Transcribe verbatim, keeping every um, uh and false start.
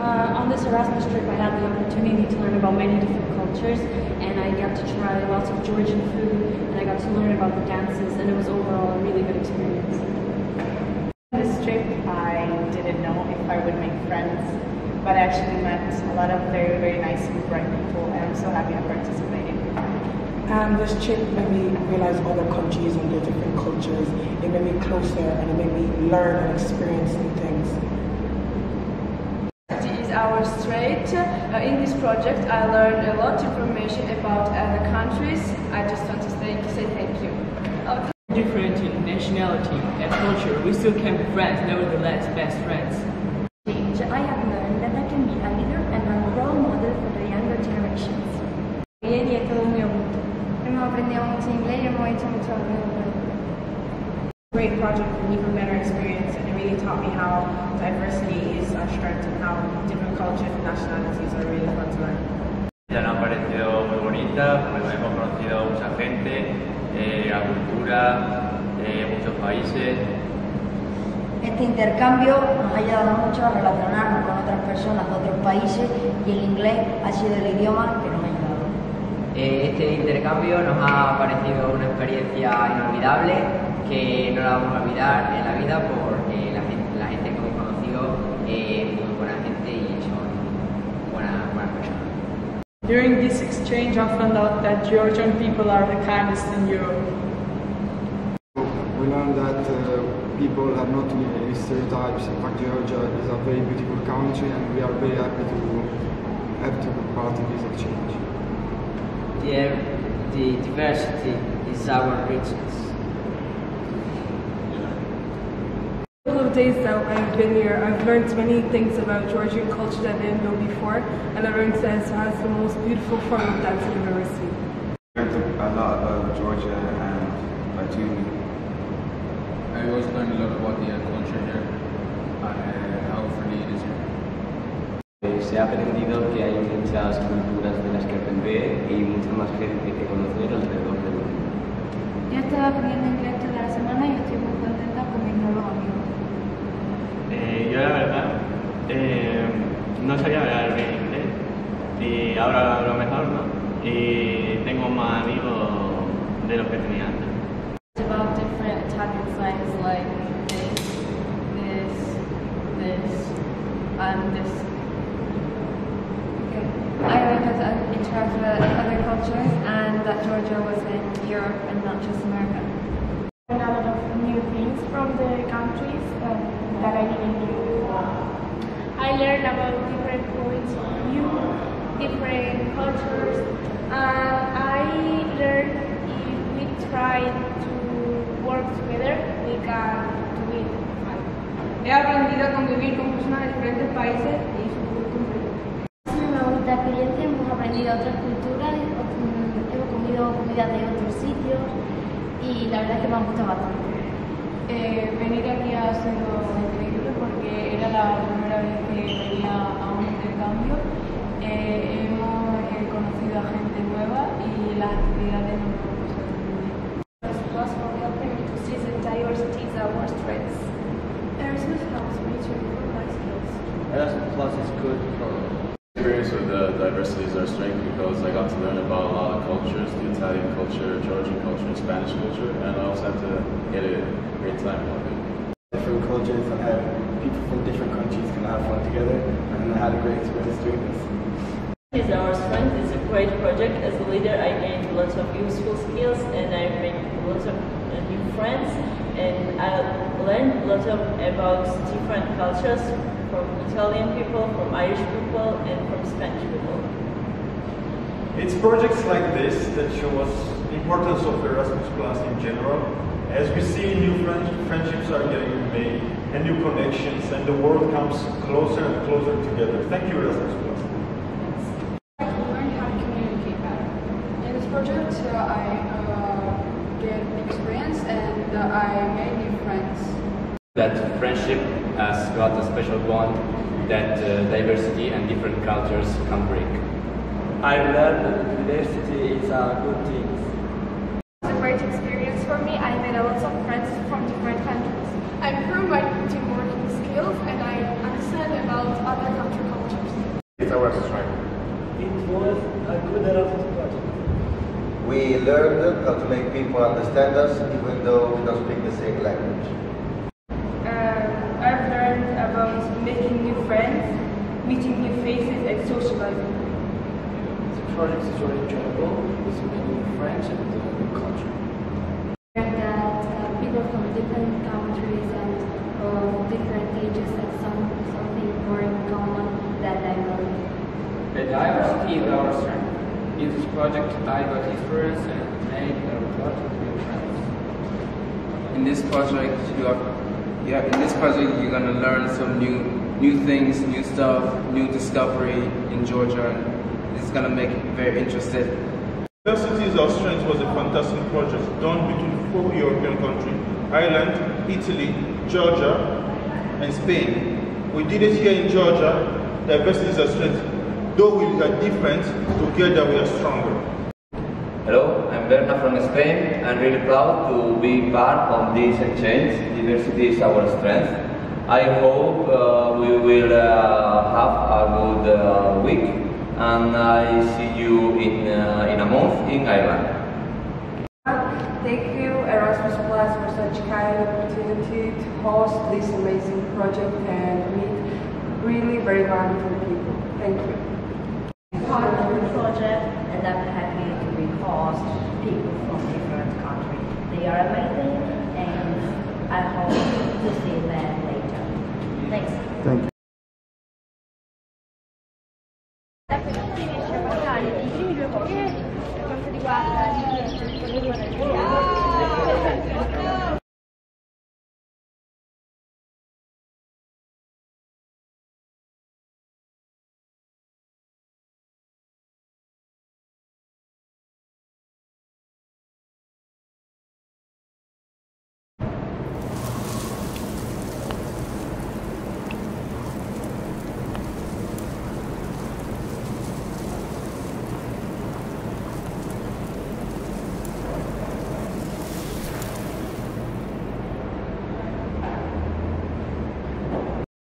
Uh, on this Erasmus trip, I had the opportunity to learn about many different cultures, and I got to try lots of Georgian food, and I got to learn about the dances, and it was overall a really good experience. On this trip, I didn't know if I would make friends, but I actually met a lot of very, very nice and bright people, and I'm so happy I participated. And this trip made me realize other countries and their different cultures. It made me closer, and it made me learn and experience new things. Our straight. Uh, in this project I learned a lot of information about other countries. I just want to say, say thank you. Okay. Different in nationality and culture, we still can be friends, nevertheless best friends. I have learned that I can be a leader and a role model for the younger generations. Ieri è todo muy bonito. Hemos aprendido mucho inglés y hemos hecho mucho amigos. Great project and even better experience, and it really taught me how diversity is our strength and how different cultures and nationalities are really fun to learn. Ya nos ha parecido muy bonita, pues hemos conocido a mucha gente, eh, la cultura, eh, muchos países. Este intercambio nos ha ayudado mucho a relacionarnos con otras personas de otros países y el inglés ha sido el idioma que nos ha ayudado. Este intercambio nos ha parecido una experiencia inolvidable que no la vamos a olvidar en la vida porque la gente, la gente que hemos conocido es muy buena gente y son buenas, buenas personas. During this exchange I found out that Georgian people are the kindest in Europe. We learned that uh, people are not really stereotypes. In fact, Georgia is a very beautiful country and we are very happy to have to be part of this exchange. The, the diversity is our richness. In the days that I've been here, I've learned many things about Georgian culture that I didn't know before, and I learned that it has the most beautiful form of dance I've ever seen. I learned a lot about Georgia and by tuning. I also learned a lot about the culture here and how friendly it is here. Se ha aprendido que hay muchas culturas de las que aprender y mucha más gente que conocer alrededor del mundo. Yo he estado aprendiendo inglés toda la semana y estoy muy contenta con mis nuevos amigos. Eh, yo la verdad eh, no sabía hablar bien inglés y ahora hablo mejor, ¿no? Y tengo más amigos de los que tenía antes. It's about different Italian slangs like this, this, this, and this. Okay. I learned that I interact with other cultures and that Georgia was in Europe and not just America. I learned a lot of new things from the countries uh, that I didn't know before. I learned about different points of view, different cultures, and I learned if we try to work together, we can do it fine. He aprendido a convivir con personas de diferentes países y su cultura. Ha sido una bonita experiencia, hemos aprendido otras culturas, hemos comido comida de otros sitios y la verdad es que me ha gustado bastante. Eh, venir aquí ha sido increíble porque era la primera vez que venía a un intercambio. Eh, hemos eh, conocido a gente nueva y las actividades nos han gustado muy bien. Plus for helping me to see the diversity is our strengths. Erasmus helps me to improve my skills. Erasmus Plus is good for experience with the diversity is our strength because I got to learn about a lot of cultures, the Italian culture, Georgian culture, and Spanish culture, and I also have to get a great time with it. Different cultures and how people from different countries can have fun together, and I had a great experience doing this. Is our strength. It's a great project. As a leader, I gained lots of useful skills and I made lots of uh, new friends, and I learned a lot of about different cultures from Italian people, from Irish people, and from Spanish people. It's projects like this that show us the importance of Erasmus Plus in general. As we see, new friend friendships are getting made and new connections, and the world comes closer and closer together. Thank you, Erasmus Plus. I learned how to communicate better. In this project, uh, I uh, get experience and uh, I made new friends. That friendship has got a special bond that uh, diversity and different cultures can bring. I learned that diversity is a good thing. It's a great experience for me. I made a lot of friends from different countries. I improved my teamwork skills and I understand about other country cultures. how to make people understand us even though we don't speak the same language. Um, I've learned about making new friends, meeting new faces, and socializing. The project is really enjoyable, with many new friends and a new culture. And that uh, people from different countries and of different ages have some something more in common that I learned. The diversity is our strength. In this project, I got experience and made a lot of new friends. In this project, you are, yeah, in this project, you're gonna learn some new, new things, new stuff, new discovery in Georgia. It's gonna make you very interested. Diversity is Our Strength was a fantastic project done between four European countries, Ireland, Italy, Georgia, and Spain. We did it here in Georgia. Diversity is Our Strength. Though we are different, together we are stronger. Hello, I'm Berna from Spain. I'm really proud to be part of this exchange. Diversity is our strength. I hope uh, we will uh, have a good uh, week, and I see you in, uh, in a month in Ireland. Thank you, Erasmus Plus, for such kind opportunity to host this amazing project and meet really very wonderful people. Thank you. Part of the project, and I'm happy to be host people from different countries. They are amazing, and I hope to see them later. Thanks. Thank you.